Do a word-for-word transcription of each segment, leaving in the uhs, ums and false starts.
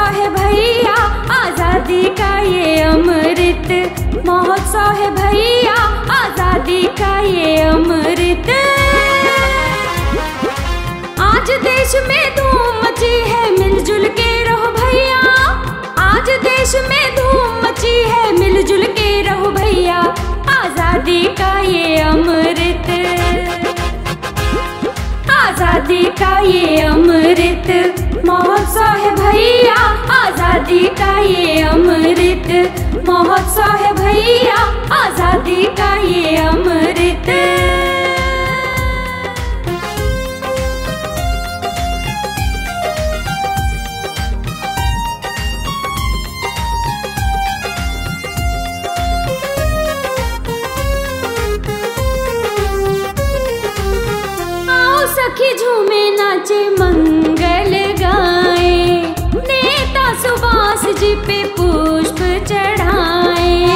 महोत्सव है भैया, आजादी का ये अमृत महोत्सव है भैया, आजादी का ये अमृत। आज देश में धूम मची है, मिलजुल के रहो भैया। आज देश में धूम मची है, मिलजुल के रहो भैया, आजादी का ये अमृत, आजादी का ये अमृत महोत्सव है भैया, आजादी का ये अमृत महोत्सव है भैया, आजादी का ये अमृत। सखी झूमे नाचे मंगल गाए, नेता सुभाष जी पे पुष्प चढ़ाए।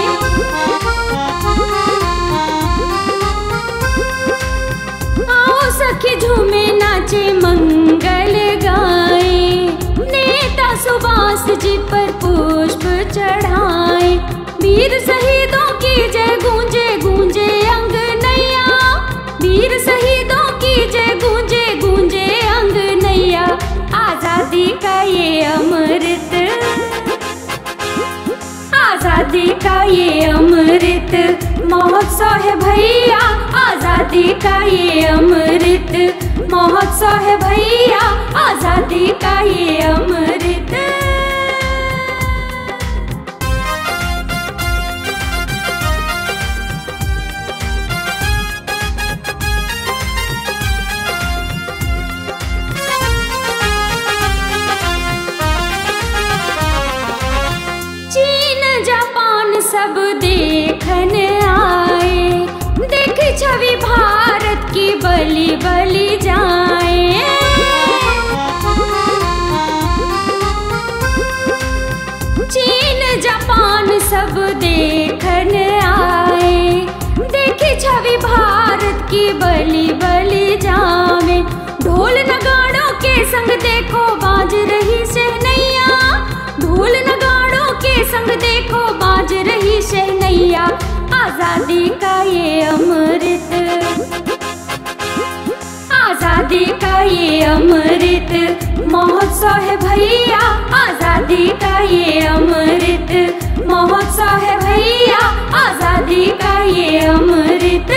आओ सखी झूमे नाचे मंगल गाए, नेता सुभाष जी पर पुष्प चढ़ाए। वीर शहीदों की जय गूंजे गूंजे अंगनैया, वीर शहीदों की जय गूंजे गूंजे अंगनैया, आजादी का ये अमृत, आजादी का ये अमृत महोत्सव है भैया, आजादी का ये अमृत महोत्सव है भैया, आजादी का ये अमृत। सब देखन आए, देख छवि भारत की बलि बलि जाए। चीन जापान सब देखन आए, देख छवि भारत की बलि बलि जाए। ढोल नगाड़ों के संग देखो बाज रही शहनैया, ढोल नगाड़ों के संग देखो बाज रही शहनैया, आजादी का ये अमृत, आजादी का ये अमृत महोत्सव है भैया, आजादी का ये अमृत महोत्सव है भैया, आजादी का ये अमृत।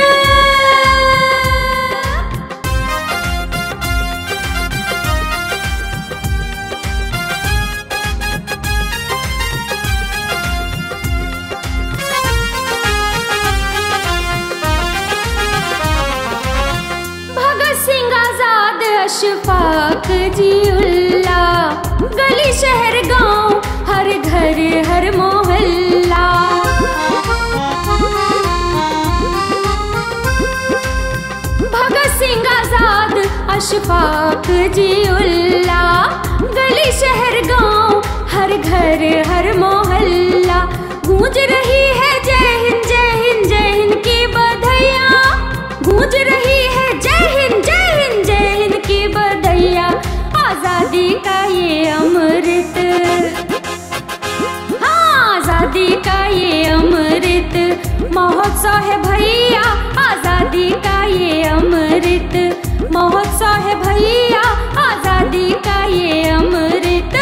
अशफाक जिउल्ला, गली शहर गांव हर घर हर मोहल्ला। भगत सिंह आजाद अशफाक जिउल्ला, गली शहर गांव हर घर हर मोहल्ला। गूंज रही है जय हिंद जय हिंद जय हिंद की बधाइयाँ, गूंज रही है जय हिंद जय हिंद जय हिंद की बधाइयाँ, आजादी का ये अमृत, हाँ आजादी का ये अमृत महोत्सव है भैया, आजादी का ये अमृत महोत्सव है भैया, आजादी का ये अमृत।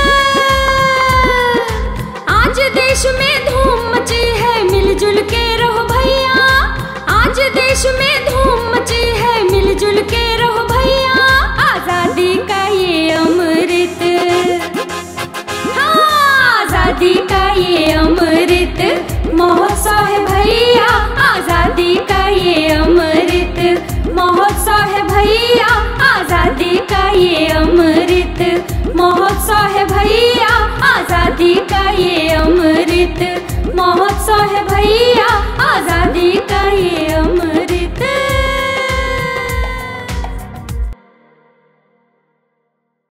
आज देश में धूम मची है, मिलजुल के रहो भैया। आज देश में धूम मची है, मिलजुल के रहो भैया, आजादी का ये अमृत, हाँ आजादी का ये अमृत महोत्सव है भैया, आजादी का ये अमृत महोत्सव है भैया, आजादी का ये अमृत महोत्सव है भैया, आजादी का ये अमृत महोत्सव है भैया, आजादी